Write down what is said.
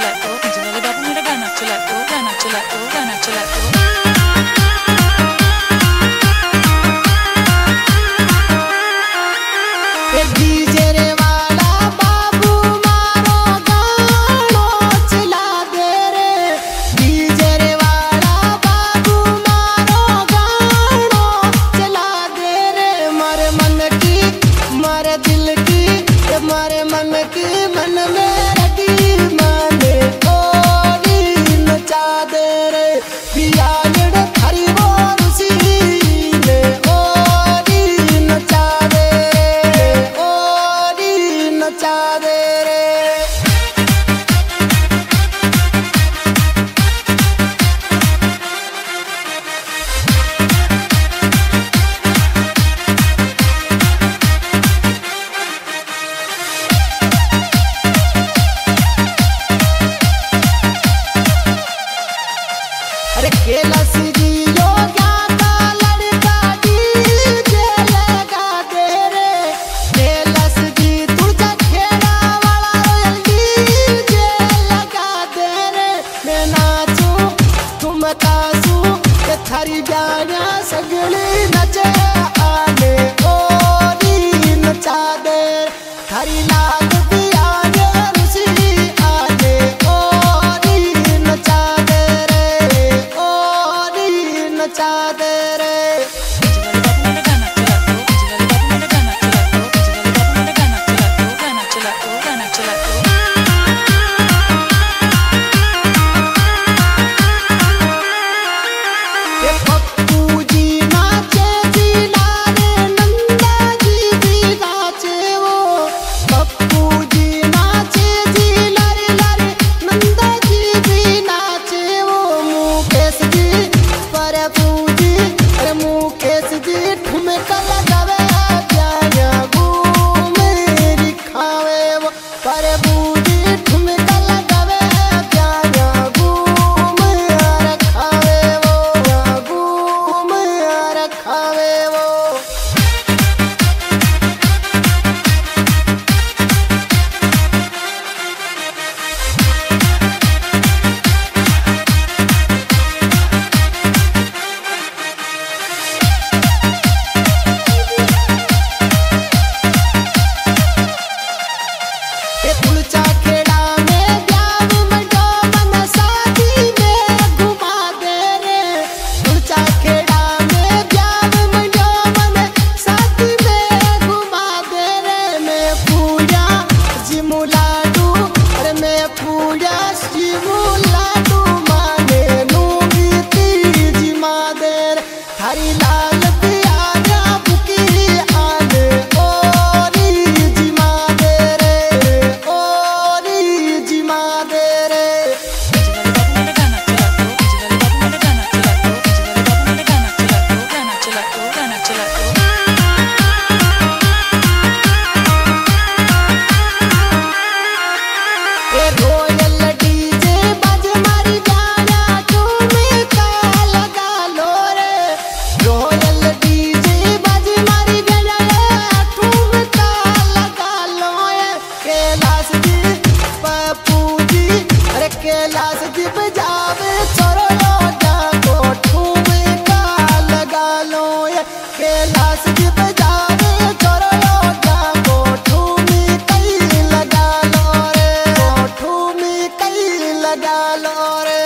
चला दो, डीजे वाले बाबू मेरा गाना चला दो, गाना चला दो, गाना चला दो। मारे मन की मन में रगी माने ओरी नचा दे रे पिया जड़ थारी वो रुसी ने ओरी नचा दे रे ओरी नचा दे रे। अरे कैलाश जी योगा का लड़का डीजे लगा दे रे कैलाश जी तुझा खेड़ा वाला रोयल डीजे लगा दे रे मैं नाचूं तुम तासूं ये थारी गाना सगली नचे आने ओरी नचा दे थारी लाल नचा दे रे। पप्पू जी नाचे जी लारे नंदा जी भी नाचे वो पप्पू जी नाचे जी लारे लारे नंदा जी भी नाचे वो मुकेश जी पूजी अरे मुकेश जी ठुमका लगावे प्यारा घूमे दिखावे वो पर बूजी ठुमका लगावे प्यारा घूमे रखावे वो घूमे रखावे वो। तुलचा खेड़ा में ब्याव मंडो मन शादी में घुमा दे रे तुलचा खेड़ा में ब्याव मंडो मन शादी में घुमा दे रे मैं पूजा जिमुलाडू अरे मैं पूजा जिमुलाडू माने नूंगी तीजी माँ दे रे थारी लाल पियारा बुकी आने ओरी जिमा दे रे जिमा दे रे। रोयल डीजे बज मारी गाना तुम्हें का लगा लो रे रोयल डीजे बज मारी गाना तुम्हें का लगा लो कैलाश जी पप्पू जी अरे कैलाश जी बजावे छोरो जाको तुम्हें का लगा लो कैलाश जी बजावे छोरो जाको तुम्हें कहीं लगा लो रे तुम्हें कहीं लगा लो रे।